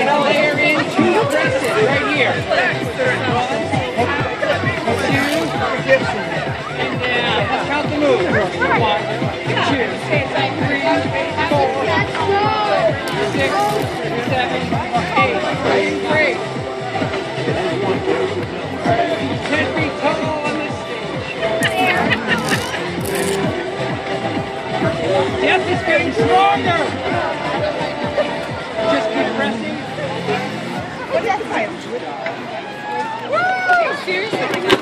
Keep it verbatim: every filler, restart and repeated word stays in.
to layer in two presses right here. And then let's count the moves. One, two, three, four, six, seven, eight. Great. Ten feet total on this stage. Death is getting stronger. Just keep pressing. What's that? Seriously?